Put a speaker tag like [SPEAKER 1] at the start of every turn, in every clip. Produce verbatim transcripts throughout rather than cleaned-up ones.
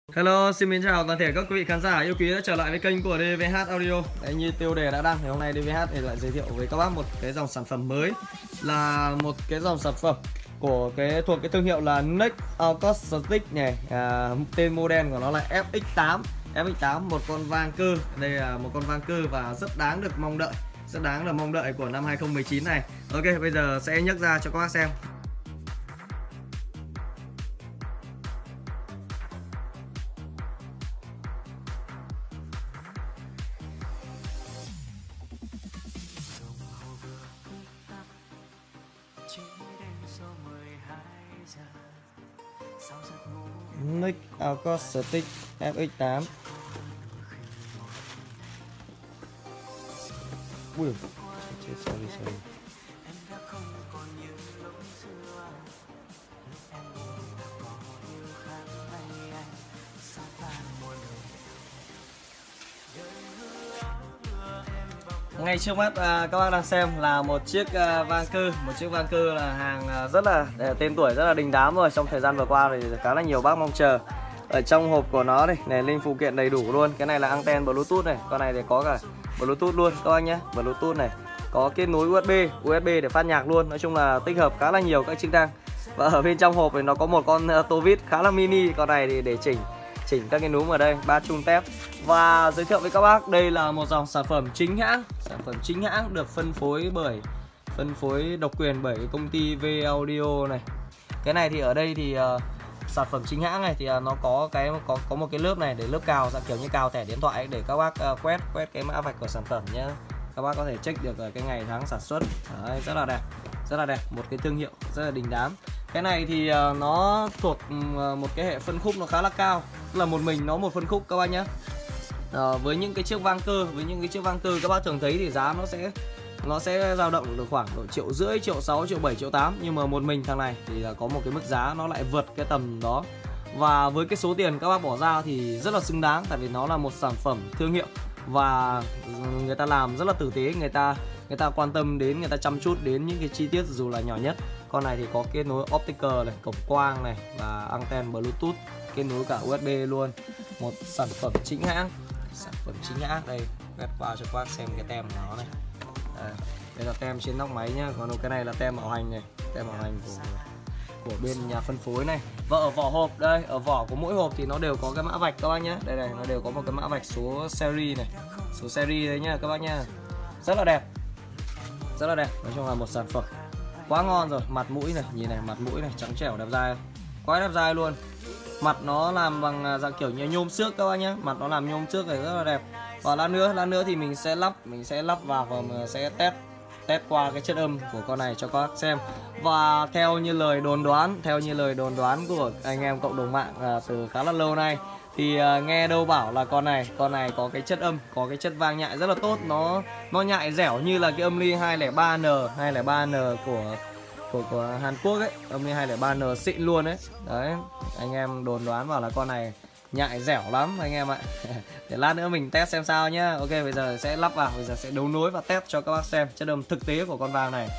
[SPEAKER 1] Hello, xin mến chào toàn thể các quý vị khán giả yêu quý đã trở lại với kênh của đê vê hát Audio. Đấy, như tiêu đề đã đăng thì hôm nay đê vê hát thì lại giới thiệu với các bác một cái dòng sản phẩm mới, là một cái dòng sản phẩm của cái thuộc cái thương hiệu là Next Acoustic này. À, tên model của nó là ép ích tám. ép ích tám, một con vang cơ. Đây là một con vang cơ và rất đáng được mong đợi, rất đáng là mong đợi của năm hai không một chín này. Ok, bây giờ sẽ nhấc ra cho các bác xem. Next Acoustic ép ích tám. Ui, sorry, sorry. Ngay trước mắt à, các bác đang xem là một chiếc à, vang cơ, một chiếc vang cơ là hàng à, rất là à, tên tuổi rất là đình đám rồi, trong thời gian vừa qua thì khá là nhiều bác mong chờ. Ở trong hộp của nó đây, này linh phụ kiện đầy đủ luôn. Cái này là anten Bluetooth này, con này thì có cả Bluetooth luôn các bác nhé, Bluetooth này, có kết nối u ét bê, u ét bê để phát nhạc luôn. Nói chung là tích hợp khá là nhiều các chức năng. Và ở bên trong hộp thì nó có một con uh, tô vít khá là mini, con này thì để chỉnh chỉnh các cái núm ở đây, ba chung tép. Và giới thiệu với các bác, đây là một dòng sản phẩm chính hãng, sản phẩm chính hãng được phân phối bởi phân phối độc quyền bởi công ty vê Audio này. Cái này thì ở đây thì uh, sản phẩm chính hãng này thì uh, nó có cái có có một cái lớp này để lớp cào, dạng kiểu như cào thẻ điện thoại ấy, để các bác uh, quét quét cái mã vạch của sản phẩm nhé. Các bác có thể check được uh, cái ngày tháng sản xuất. Đấy, rất là đẹp, rất là đẹp, một cái thương hiệu rất là đình đám. Cái này thì uh, nó thuộc uh, một cái hệ phân khúc nó khá là cao, tức là một mình nó một phân khúc các bác nhé. Uh, với những cái chiếc vang cơ, với những cái chiếc vang cơ các bác thường thấy thì giá nó sẽ nó sẽ dao động được khoảng độ triệu rưỡi, triệu sáu, triệu bảy, triệu tám, nhưng mà một mình thằng này thì là có một cái mức giá nó lại vượt cái tầm đó. Và với cái số tiền các bác bỏ ra thì rất là xứng đáng, tại vì nó là một sản phẩm thương hiệu và người ta làm rất là tử tế, người ta người ta quan tâm đến, người ta chăm chút đến những cái chi tiết dù là nhỏ nhất. Con này thì có kết nối optical này, cổng quang này và anten Bluetooth, kết nối cả u ét bê luôn. Một sản phẩm chính hãng, sản phẩm chính hãng. Đây, quét qua cho các bác xem cái tem của nó này. Đây, đây là tem trên nóc máy nhá, còn cái này là tem bảo hành này, tem bảo hành của của bên nhà phân phối này. Và ở vỏ hộp đây, ở vỏ của mỗi hộp thì nó đều có cái mã vạch các bác nhé. Đây này, nó đều có một cái mã vạch số series này, số series đấy nhá các bác nhá. Rất là đẹp, rất là đẹp. Nói chung là một sản phẩm quá ngon rồi. Mặt mũi này, nhìn này, mặt mũi này trắng trẻo đẹp dai, quá đẹp dai luôn. Mặt nó làm bằng dạng kiểu như nhôm xước các bác nhé, mặt nó làm nhôm xước này rất là đẹp. Và lát nữa, lát nữa thì mình sẽ lắp, mình sẽ lắp vào và mình sẽ test test qua cái chất âm của con này cho các bác xem. Và theo như lời đồn đoán, theo như lời đồn đoán của anh em cộng đồng mạng à, từ khá là lâu nay thì à, nghe đâu bảo là con này, con này có cái chất âm, có cái chất vang nhại rất là tốt, nó nó nhại dẻo như là cái âm ly hai không ba N, hai không ba N của của của Hàn Quốc ấy, âm ly hai không ba N xịn luôn đấy. Đấy, anh em đồn đoán bảo là con này nhại dẻo lắm anh em ạ. Để lát nữa mình test xem sao nhá. Ok, bây giờ sẽ lắp vào, bây giờ sẽ đấu nối và test cho các bác xem chất âm thực tế của con vang này.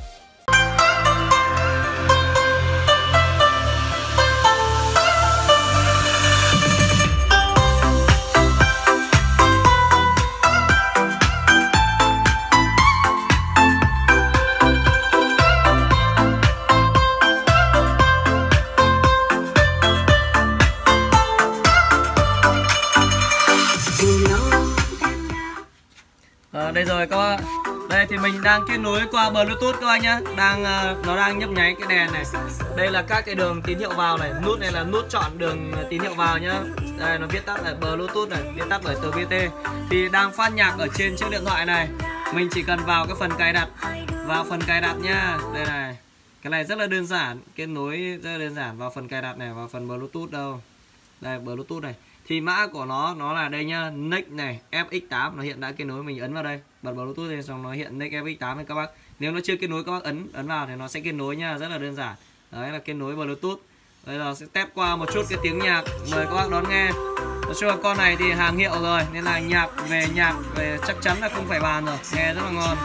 [SPEAKER 1] À, đây rồi các bạn. Đây thì mình đang kết nối qua Bluetooth các anh nhá. Đang uh, nó đang nhấp nháy cái đèn này. Đây là các cái đường tín hiệu vào này. Nút này là nút chọn đường tín hiệu vào nhá. Đây nó viết tắt là Bluetooth này, viết tắt bởi từ vê tê. Thì đang phát nhạc ở trên chiếc điện thoại này. Mình chỉ cần vào cái phần cài đặt, vào phần cài đặt nhá. Đây này. Cái này rất là đơn giản, kết nối rất là đơn giản. Vào phần cài đặt này, vào phần Bluetooth đâu. Đây Bluetooth này. Thì mã của nó nó là đây nhá, Next này, ép ích tám, nó hiện đã kết nối, mình ấn vào đây, bật Bluetooth lên xong nó hiện Next ép ích tám này các bác. Nếu nó chưa kết nối các bác ấn ấn vào thì nó sẽ kết nối nha, rất là đơn giản. Đấy là kết nối Bluetooth. Bây giờ sẽ test qua một chút cái tiếng nhạc, mời các bác đón nghe. Nói chung là con này thì hàng hiệu rồi nên là nhạc về nhạc về chắc chắn là không phải bàn rồi, nghe rất là ngon.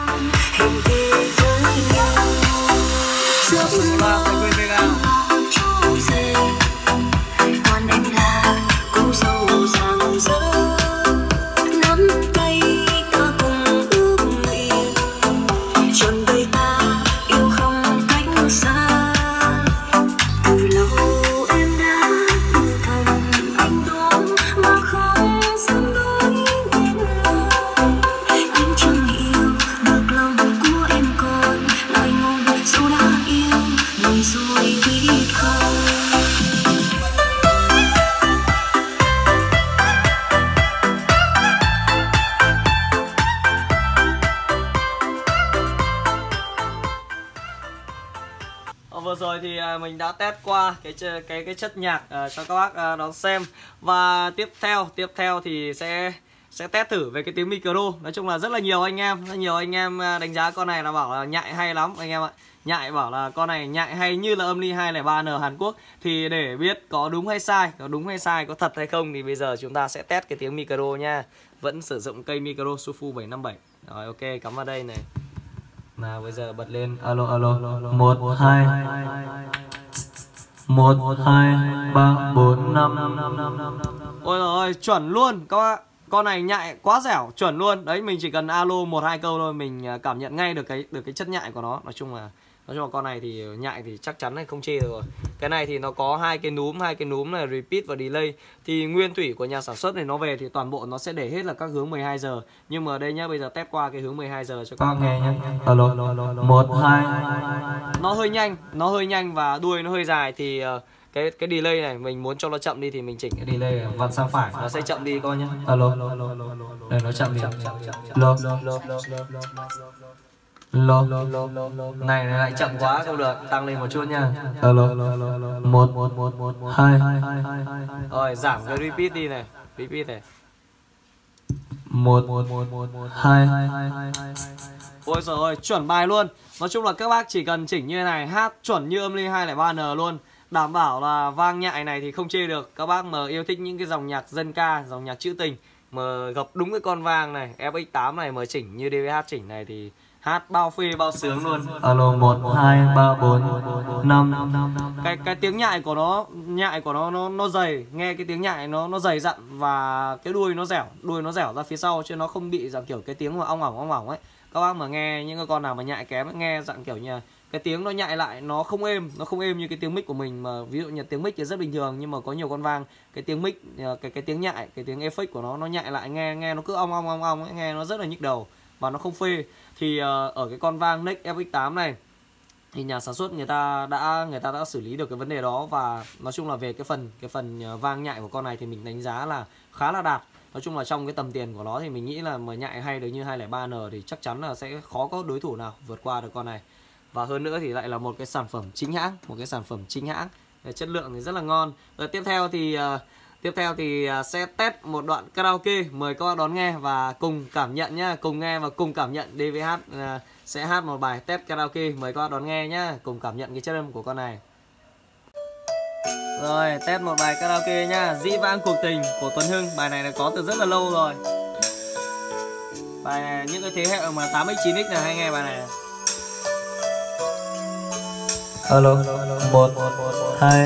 [SPEAKER 1] Loa phải quên Vega. thì mình đã test qua cái cái cái chất nhạc uh, cho các bác uh, đón xem. Và tiếp theo tiếp theo thì sẽ sẽ test thử về cái tiếng micro. Nói chung là rất là nhiều anh em, rất nhiều anh em đánh giá con này là bảo là nhại hay lắm anh em ạ. Nhại bảo là con này nhại hay như là âm ly hai không ba N Hàn Quốc. Thì để biết có đúng hay sai, có đúng hay sai, có thật hay không thì bây giờ chúng ta sẽ test cái tiếng micro nha. Vẫn sử dụng cây micro Sufu bảy năm bảy. Rồi ok, cắm vào đây này. Nào bây giờ bật lên. Alo alo. một hai một hai ba bốn năm. Ôi rồi chuẩn luôn các bạn. Con này nhại quá dẻo, chuẩn luôn. Đấy, mình chỉ cần alo một hai câu thôi mình cảm nhận ngay được cái được cái chất nhại của nó. Nói chung là nói chung là con này thì nhại thì chắc chắn là không chê được rồi. Cái này thì nó có hai cái núm, hai cái núm là repeat và delay. Thì nguyên thủy của nhà sản xuất này nó về thì toàn bộ nó sẽ để hết là các hướng mười hai giờ. Nhưng mà đây nhá, bây giờ test qua cái hướng mười hai giờ cho các bạn nghe nhá. Alo. một hai. Nó hơi nhanh, nó hơi nhanh và đuôi nó hơi dài thì uh, cái cái delay này mình muốn cho nó chậm đi thì mình chỉnh cái delay vặn sang phải nó sẽ chậm đi coi nhá. Alo. Đây nó chậm đi. Lo. Lo. Này này lại chậm quá không được, tăng lên một chút nha. Alo. một hai. Rồi giảm cái repeat đi này, repeat này. một hai. Ôi giời ơi, chuẩn bài luôn. Nói chung là các bác chỉ cần chỉnh như thế này, hát chuẩn như âm ly hai không ba N luôn. Đảm bảo là vang nhại này thì không chê được. Các bác mà yêu thích những cái dòng nhạc dân ca, dòng nhạc trữ tình mà gặp đúng cái con vang này, F X tám này mà chỉnh như đê vê hát chỉnh này thì hát bao phê bao sướng luôn. Alo một hai ba bốn năm. Cái cái tiếng nhại của nó, nhại của nó nó nó dày, nghe cái tiếng nhại nó nó dày dặn và cái đuôi nó dẻo, đuôi nó dẻo ra phía sau chứ nó không bị dạng kiểu cái tiếng mà ong ỏng ong ỏng ấy. Các bác mà nghe những cái con nào mà nhại kém ấy, nghe dạng kiểu như cái tiếng nó nhại lại nó không êm, nó không êm như cái tiếng mic của mình. Mà ví dụ như tiếng mic thì rất bình thường nhưng mà có nhiều con vang cái tiếng mic, cái cái tiếng nhại, cái tiếng effect của nó nó nhại lại nghe nghe nó cứ ong ong ong ong ấy, nghe nó rất là nhức đầu và nó không phê. Thì uh, ở cái con vang Nex F X tám này thì nhà sản xuất người ta đã người ta đã xử lý được cái vấn đề đó. Và nói chung là về cái phần cái phần vang nhại của con này thì mình đánh giá là khá là đạt. Nói chung là trong cái tầm tiền của nó thì mình nghĩ là mà nhại hay được như hai không ba N thì chắc chắn là sẽ khó có đối thủ nào vượt qua được con này. Và hơn nữa thì lại là một cái sản phẩm chính hãng, một cái sản phẩm chính hãng, chất lượng thì rất là ngon. Rồi tiếp theo thì uh, tiếp theo thì uh, sẽ test một đoạn karaoke, mời các bạn đón nghe và cùng cảm nhận nhá, cùng nghe và cùng cảm nhận đê vê hát uh, sẽ hát một bài test karaoke, mời các bạn đón nghe nhá, cùng cảm nhận cái chất âm của con này. Rồi, test một bài karaoke nhá, Dĩ Vãng Cuộc Tình của Tuấn Hưng. Bài này là có từ rất là lâu rồi. Bài này những cái thế hệ mà tám x chín x là hay nghe bài này. Alo, một, hai.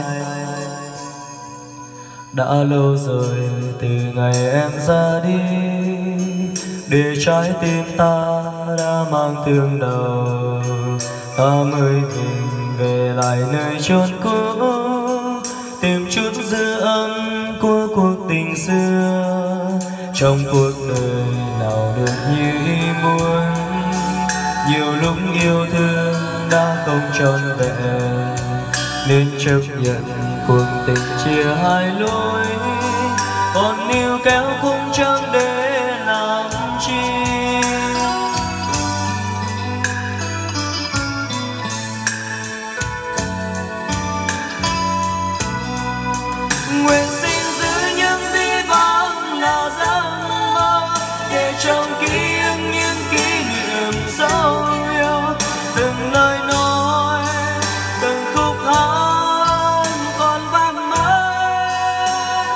[SPEAKER 1] Đã lâu rồi từ ngày em ra đi, để trái tim ta đã mang thương đầu. Ta mới mình về lại nơi chốn cũ, tìm chút dư âm của cuộc tình xưa. Trong cuộc đời nào được như ý muốn, nhiều lúc yêu thương đã không trọn vẹn, nên chấp nhận cuộc tình chia hai lối. Còn níu kéo cũng chẳng để làm chi. Nguyện xin giữ những dĩ vãng là giấc mơ, để trong ký ức những kỷ niệm dấu yêu. Từng lời nói, từng khúc hát còn vang mãi.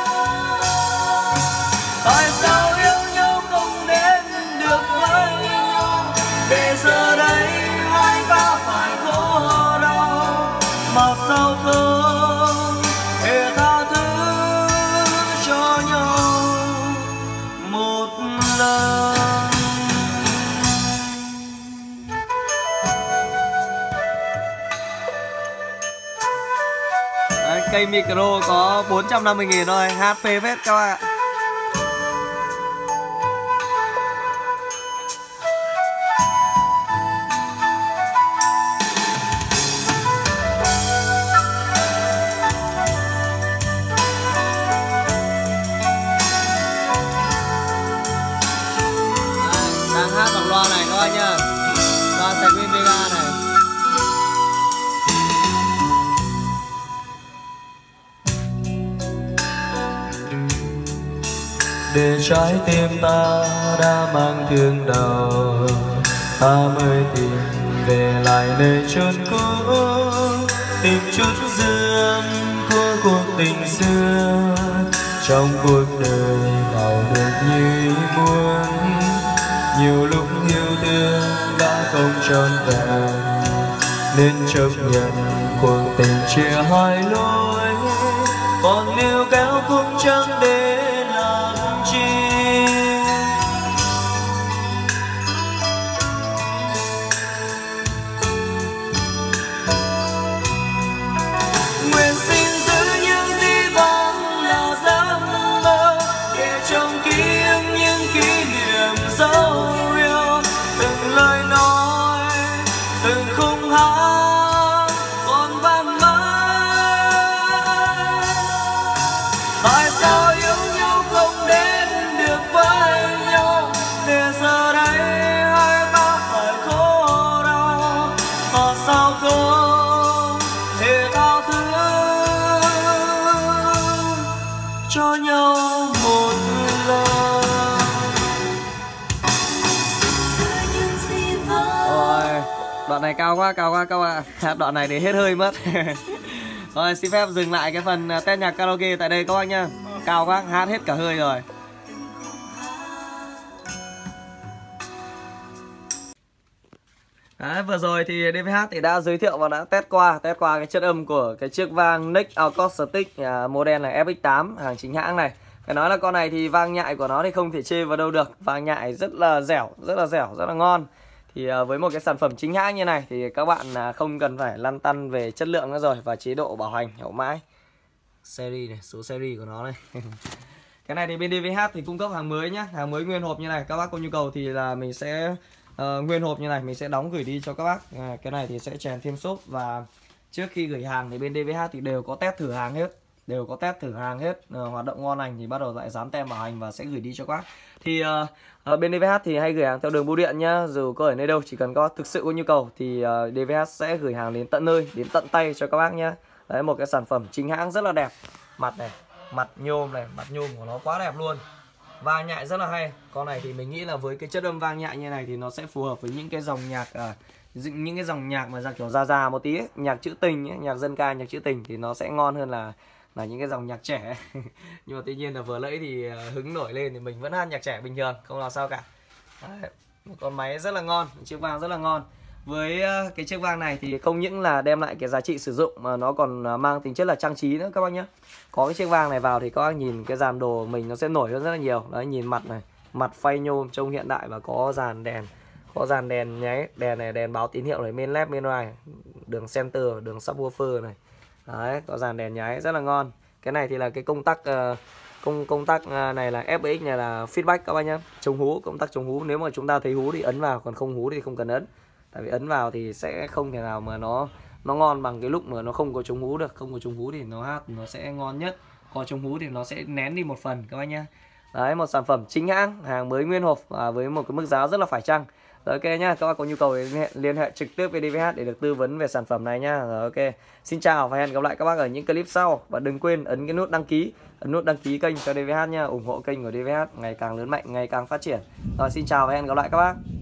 [SPEAKER 1] Tại sao yêu nhau không đến được với nhau, để giờ đây hai ta phải khổ đau. Mà sao không hề tha thứ cho nhau một lần. Đấy, cây micro có bốn trăm năm mươi nghìn thôi, hát phê phết các bạn ạ. Đang hát bằng loa này các bạn nhá, loa Sennheiser Vega này. để trái tim ta đã mang thương đau. Ta mới tìm về lại nơi chốn cũ, tìm chút dư âm của cuộc tình xưa. Trong cuộc đời nào được như ý muốn, nhiều lúc yêu thương đã không trọn vẹn, nên chấp nhận cuộc tình chia hai lối. Còn níu kéo cũng chẳng để làm chi. Nguyện xin giữ những gì vắng là giấc mơ, để trong ký ức những kỷ niệm dấu yêu. Từng lời nói, từng khung hát còn vang mãi. Tại sao yêu nhau không đến được với nhau, để giờ đây hai ta phải khổ đau. Mà sao không thể tha thứ cho nhau một lần. Ôi, đoạn này cao quá, cao quá các bạn. Đoạn này để hết hơi mất. Rồi, xin phép dừng lại cái phần test nhạc karaoke tại đây các bác nhá. Cao quá, hát hết cả hơi rồi. Đấy, vừa rồi thì đê vê hát thì đã giới thiệu và đã test qua test qua cái chất âm của cái chiếc vang Next Acoustic uh, model này ép ích tám hàng chính hãng này. Phải nói là con này thì vang nhại của nó thì không thể chê vào đâu được. Vang nhại rất là dẻo, rất là dẻo, rất là ngon. Thì uh, với một cái sản phẩm chính hãng như này thì các bạn uh, không cần phải lăn tăn về chất lượng nữa rồi, và chế độ bảo hành hậu mãi. Series này, số series của nó này. Cái này thì bên đê vê hát thì cung cấp hàng mới nhá, hàng mới nguyên hộp như này. Các bác có nhu cầu thì là mình sẽ uh, nguyên hộp như này mình sẽ đóng gửi đi cho các bác. À, cái này thì sẽ chèn thêm xốp, và trước khi gửi hàng thì bên đê vê hát thì đều có test thử hàng hết, đều có test thử hàng hết. Uh, hoạt động ngon lành thì bắt đầu lại dán tem bảo hành và sẽ gửi đi cho các bác. Thì uh, ở bên đê vê hát thì hay gửi hàng theo đường bưu điện nhá, dù có ở nơi đâu, chỉ cần có thực sự có nhu cầu thì uh, đê vê hát sẽ gửi hàng đến tận nơi, đến tận tay cho các bác nhá. Đấy, một cái sản phẩm chính hãng rất là đẹp. Mặt này, mặt nhôm này, mặt nhôm của nó quá đẹp luôn. Vang nhại rất là hay. Con này thì mình nghĩ là với cái chất âm vang nhại như này thì nó sẽ phù hợp với những cái dòng nhạc à, những cái dòng nhạc mà ra kiểu già già một tí ấy. Nhạc trữ tình ấy, nhạc dân ca, nhạc trữ tình thì nó sẽ ngon hơn là là những cái dòng nhạc trẻ. Nhưng mà tuy nhiên là vừa nãy thì hứng nổi lên thì mình vẫn hát nhạc trẻ bình thường, không làm sao cả. Đấy, một con máy rất là ngon, một chiếc vang rất là ngon. Với cái chiếc vang này thì không những là đem lại cái giá trị sử dụng mà nó còn mang tính chất là trang trí nữa các bác nhé. Có cái chiếc vang này vào thì các bác nhìn cái dàn đồ mình nó sẽ nổi hơn rất là nhiều. Đấy, nhìn mặt này, mặt phay nhôm trông hiện đại, và có dàn đèn, có dàn đèn nháy, đèn này, đèn báo tín hiệu này, main left, main right, đường center, đường subwoofer này. Đấy, có dàn đèn nháy rất là ngon. Cái này thì là cái công tắc uh, công công tắc này là ép ích này là feedback các bác nhé. Chống hú, công tắc chống hú, nếu mà chúng ta thấy hú thì ấn vào, còn không hú thì không cần ấn. Tại vì ấn vào thì sẽ không thể nào mà nó nó ngon bằng cái lúc mà nó không có chống hú được. Không có chống hú thì nó hát nó sẽ ngon nhất, có chống hú thì nó sẽ nén đi một phần các bác nhé. Đấy, một sản phẩm chính hãng, hàng mới nguyên hộp và với một cái mức giá rất là phải chăng. Rồi, ok nhá, các bác có nhu cầu liên hệ, liên hệ trực tiếp với đê vê hát để được tư vấn về sản phẩm này nhá. Rồi, ok, xin chào và hẹn gặp lại các bác ở những clip sau. Và đừng quên ấn cái nút đăng ký, ấn nút đăng ký kênh cho đê vê hát nha, ủng hộ kênh của đê vê hát ngày càng lớn mạnh, ngày càng phát triển. Rồi, xin chào và hẹn gặp lại các bác.